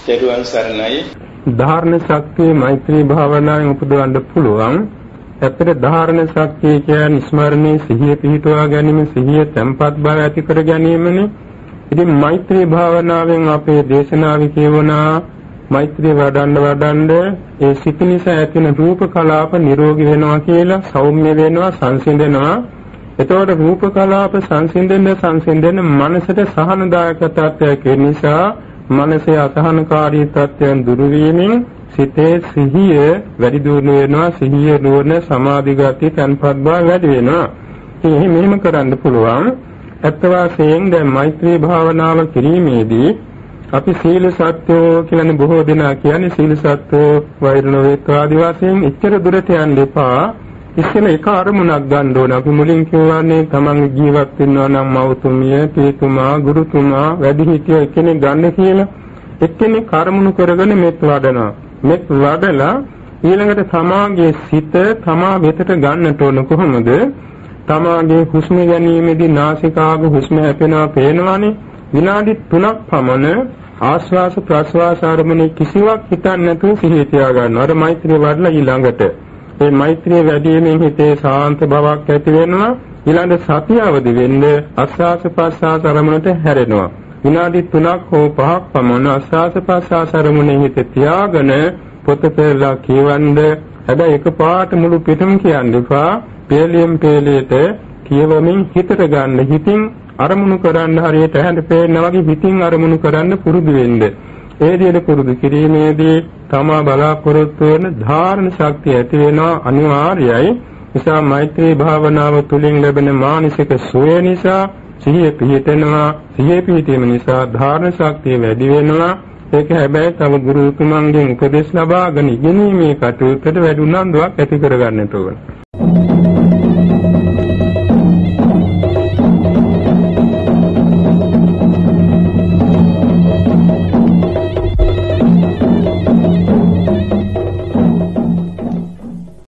තෙරුවන් සරණයි. ධාරණ ශක්තිය මෛත්‍රී භාවනාවෙන් උපදවන්න පුළුවන්. ඇත්තට ධාරණ ශක්තිය කියන්නේ ස්මරණේ සිහිය පිහිටුවා ගැනීම, සිහිය තැම්පත් බව ඇති කර ගැනීමනේ. ඉතින් මෛත්‍රී භාවනාවෙන් අපේ දේශනාවේ කියවනා මෛත්‍රී වඩන්න ඒ සිත නිසා ඇතිවන රූප කලාප නිරෝගී වෙනවා කියලා, සෞම්‍ය වෙනවා, සංසිඳෙනවා. එතකොට රූප කලාප සංසිඳෙන්න මනසට සහනදායක තත්ත්වයක් නිසා මනසේ අසහනකාරී තත්ත්වයන් දුරු වීමෙන් සිතේ සිහිය වැඩි දියුණු වෙනවා. සිහිය නුවණ සමාධි ගති තන්පත් බව වැඩි වෙනවා. ඉතින් මෙහෙම කරන්න පුළුවන්. ඇත්ත වශයෙන්ම දැන් මෛත්‍රී භාවනාව කිරීමේදී අපි සීල සත්‍යෝ කියලානේ බොහෝ දෙනා කියන්නේ. සීල සත්‍යෝ වෛරණ වේත්වාදී වශයෙන් එච්චර දුරට යන්න එපා. ඉස්සෙල්ලා එක අරමුණක් ගන්න ඕන. අපි මුලින් කියවන්නේ තමන් ජීවත් වෙනවා නම් මව්තුමිය, පියතුමා, ගුරුතුමා, වැඩිහිටියෝ කෙනෙක් ගන්න කියලා. එක්කෙනෙක් අරමුණු කරගෙන මෙත් වඩනවා. මෙත් වඩලා ඊළඟට තමාගේ සිත තමා වෙතට ගන්නට ඕන. කොහොමද? තමාගේ හුස්ම ගැනීමේදී නාසිකාග හුස්ම හැපෙනවා පේනවානේ. විනාඩි 3ක් පමණ ආශ්වාස ප්‍රශ්වාස අරමුණේ කිසිවක් හිතන්නේ නැතුව සිහිය තියා ගන්නවා. අර මෛත්‍රිය වඩලා ඊළඟට මේ මෛත්‍රිය වැඩිමෙන් හිතේ ශාන්ත බවක් ඇති වෙනවා. ඊළඟ සතිය අවදි වෙන්න ආස්වාස ප්‍රශ්වාස අරමුණට හැරෙනවා. විනාඩි 3ක් හෝ 5ක් පමණ ආස්වාස ප්‍රශ්වාස අරමුණේ හිත තියාගෙන පොත පෙරලා කියවන්න. හැබැයි එකපාරට මුළු පිටම කියන්න එපා. පෙළියෙන් පෙළියට කියවමින් හිතට ගන්න. හිතින් අරමුණු කරන්න හරියට ඇහැට පේනා වගේ හිතින් අරමුණු කරන්න පුරුදු වෙන්න. ඒ විදිහට පුරුදු කිරීමේදී තමා බලාපොරොත්තු වෙන ධාරණ ශක්තිය ඇති වෙනවා අනිවාර්යයි. නිසා මෛත්‍රී භාවනාව තුළින් ලැබෙන මානසික සුවය නිසා සිහිය පිහිටනවා. සිහිය පිහිටීම නිසා ධාරණ ශක්තිය වැඩි වෙනවා. ඒක හැබැයි තම ගුරු උතුමන්ගෙන් උපදෙස් ලබාගෙන ඉගෙනීමේ කටයුත්තට වැඩි උනන්දුවක් ඇති කරගන්නට ඕන.